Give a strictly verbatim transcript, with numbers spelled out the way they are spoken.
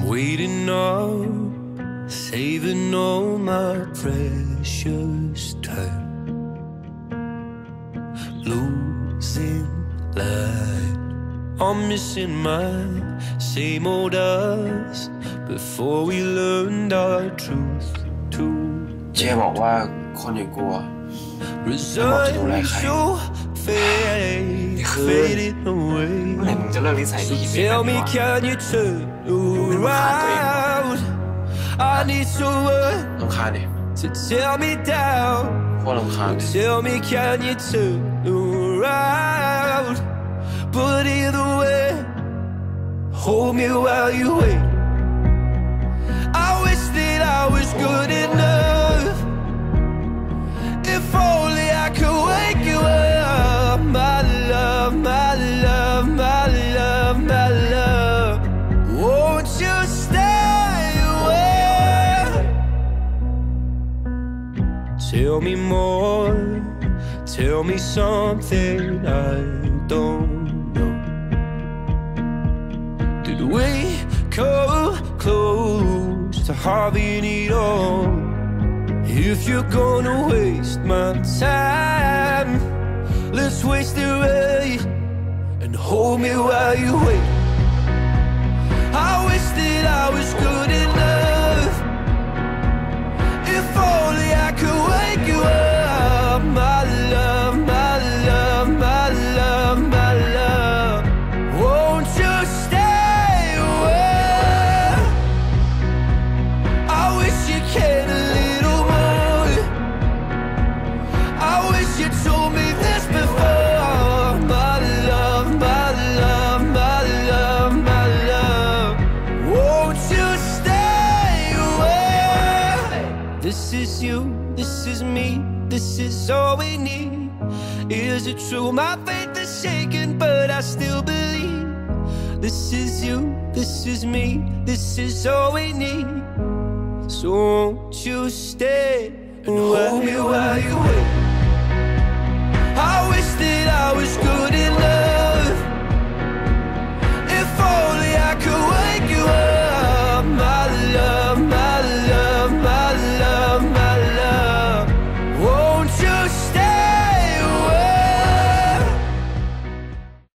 Waiting up, saving all my precious time, losing light. I'm missing my same old us before we learned our truth to เจบอกว่าคนอย่างกูอะไม่เหมาะจะดูแลใครนี่คือเมื่อไหร่มึงจะเลิกนิสัยที่คิดแบบนี้วะดูไม่รำคาญตัวเองรำคาญดิโคตรรำคาญดิ But either way, hold me while you wait. I wish that I was good enough. If only I could wake you up, my love, my love, my love, my love. Won't you stay away? Tell me more, tell me something I don't. Did we come close to having it all? If you're gonna waste my time, let's waste it right and hold me while you wait. I wish that I was good enough. If only I could wake you up, my love, my love, my love, my love. Won't you stay? This is you, this is me, this is all we need. Is it true? My faith is shaken, but I still believe. This is you, this is me, this is all we need. So won't you stay and hold me while you wait?